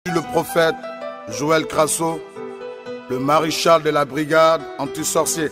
Le prophète Joël Crasso, le maréchal de la brigade anti-sorcier.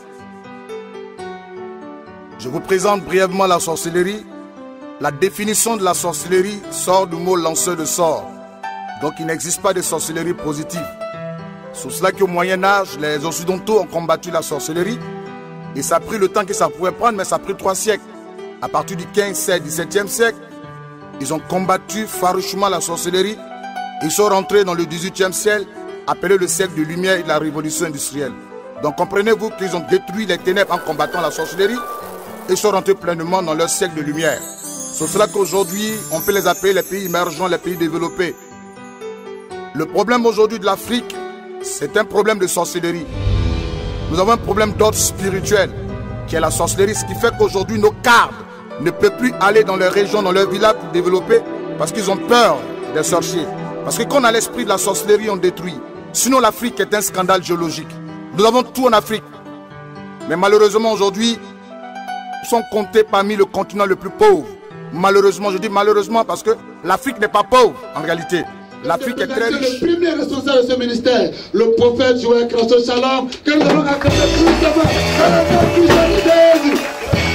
Je vous présente brièvement la sorcellerie. La définition de la sorcellerie sort du mot lanceur de sorts. Donc il n'existe pas de sorcellerie positive. C'est cela qu'au Moyen-Âge, les Occidentaux ont combattu la sorcellerie. Et ça a pris le temps que ça pouvait prendre, mais ça a pris 3 siècles. À partir du 15, 16, 17e siècle, ils ont combattu farouchement la sorcellerie. Ils sont rentrés dans le 18e siècle, appelé le siècle de lumière et de la révolution industrielle. Donc comprenez-vous qu'ils ont détruit les ténèbres en combattant la sorcellerie et sont rentrés pleinement dans leur siècle de lumière. C'est cela qu'aujourd'hui, on peut les appeler les pays émergents, les pays développés. Le problème aujourd'hui de l'Afrique, c'est un problème de sorcellerie. Nous avons un problème d'ordre spirituel, qui est la sorcellerie, ce qui fait qu'aujourd'hui, nos cadres ne peuvent plus aller dans leurs régions, dans leurs villages pour développer, parce qu'ils ont peur des sorciers. Parce que quand on a l'esprit de la sorcellerie, on détruit. Sinon, l'Afrique est un scandale géologique. Nous avons tout en Afrique. Mais malheureusement, aujourd'hui, nous sommes comptés parmi le continent le plus pauvre. Malheureusement, je dis malheureusement parce que l'Afrique n'est pas pauvre, en réalité. L'Afrique est très riche. Le premier responsable de ce ministère, le prophète Joël Crasso Shalom, que nous allons accueillir plus avant, à la puissance de Jésus.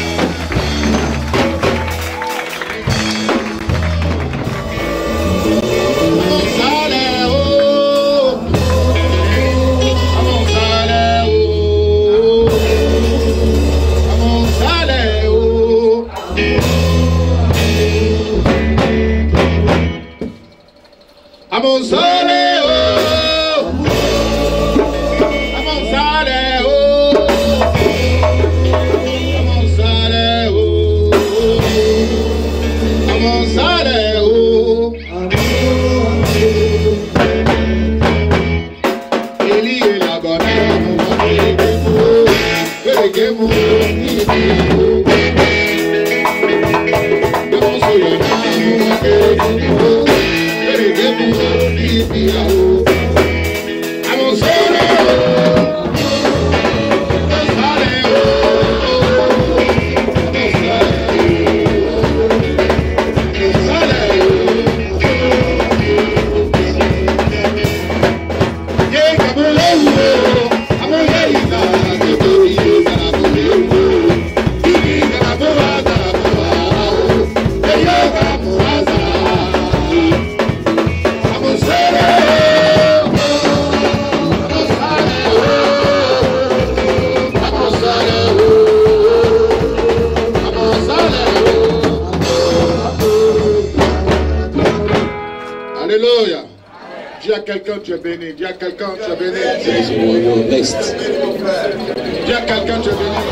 Alléluia. Dis à quelqu'un tu es béni. Dis à quelqu'un tu es béni. Next. Dis à quelqu'un tu es béni.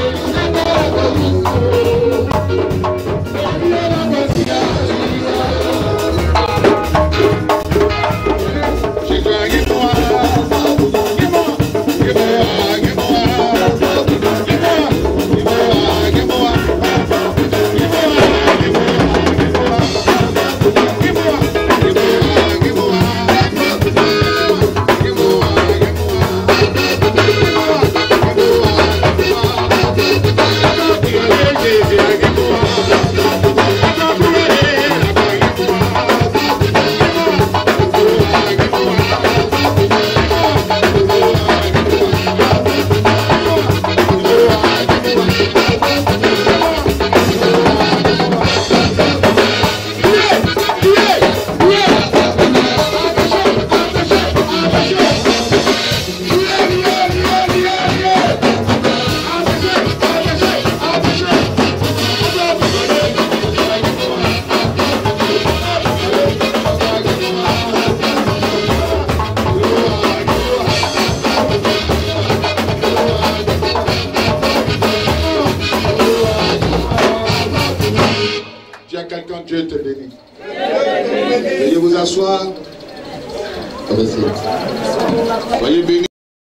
Dieu te bénit. Veuillez vous asseoir. Soyez bénis.